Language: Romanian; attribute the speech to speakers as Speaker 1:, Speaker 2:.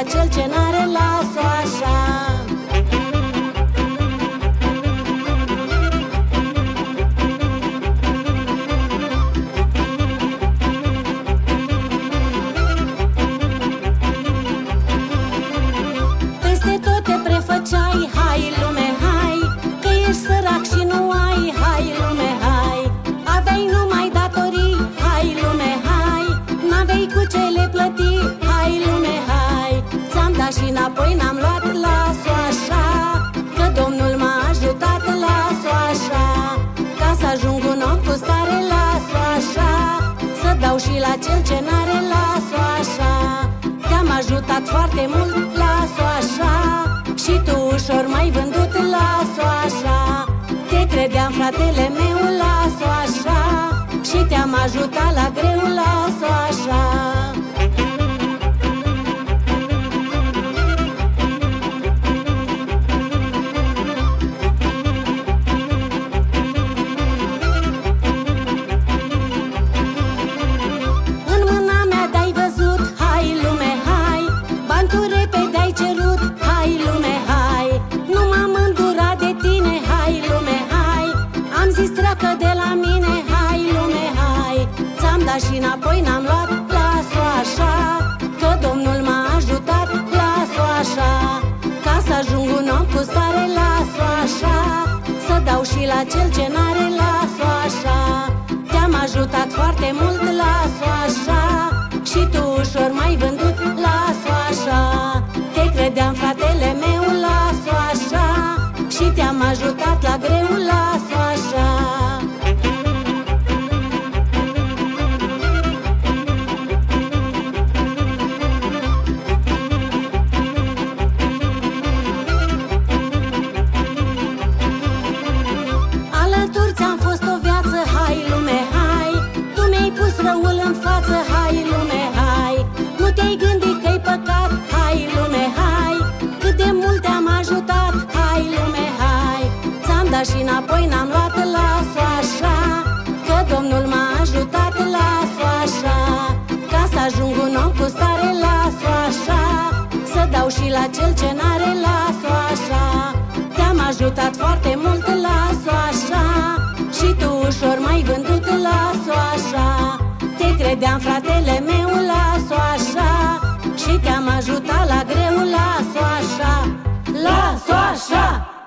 Speaker 1: la cel ce n-are, las-o așa. Peste tot te prefăceai, hai lume, hai, că ești sărac și nu ai, hai lume, hai. Aveai numai datorii, hai lume, hai, n-aveai cu ce le plăti, hai lume, hai. Ți-am dat și înapoi n-am luat, las-o așa, că Domnul m-a ajutat, las-o așa. Ca să ajung un om cu stare, las-o așa, să dau și la cel ce n-are, las-o așa. Te-am ajutat foarte mult, las-o așa, și tu ușor m-ai vândut, las-o așa. Te credeam fratele meu, las-o așa, și te-am ajutat la greu, las-o așa. În mâna mea de-ai văzut, hai lume, hai, bani tu repede ai cerut, hai lume, hai. Nu m-am îndurat de tine, hai lume, hai, am zis treacă de la mine, hai lume, hai. Ți-am dat și înapoi n-am luat, las-o așa, că Domnul m-a ajutat, las-o așa. Ca să ajung un om cu stare, las-o așa, să dau și la cel ce n-are, las-o așa. Te-am ajutat foarte mult, las-o așa, și tu ușor m-ai vândut, las-o așa. Te credeam fratele meu, las-o așa, și te-am ajutat la greu, las-o așa. Alături ți-am fost o viață, hai lume, hai, tu mi-ai pus răul în față, hai lume, hai. Nu te-ai gândit că-i păcat, hai lume, hai, cât de mult te-am ajutat, hai lume, hai. Ți-am dat și înapoi n-am luat, las-o așa, că Domnul m-a ajutat, las-o așa. Ca să ajung un om cu stare, las-o așa, să dau și la cel ce n-are, las-o așa. Te-am ajutat foarte mult, las-o așa, și tu ușor m-ai vândut, las-o așa. Te credeam fratele meu, las-o așa, și te-am ajutat la greu, las-o așa, las-o așa.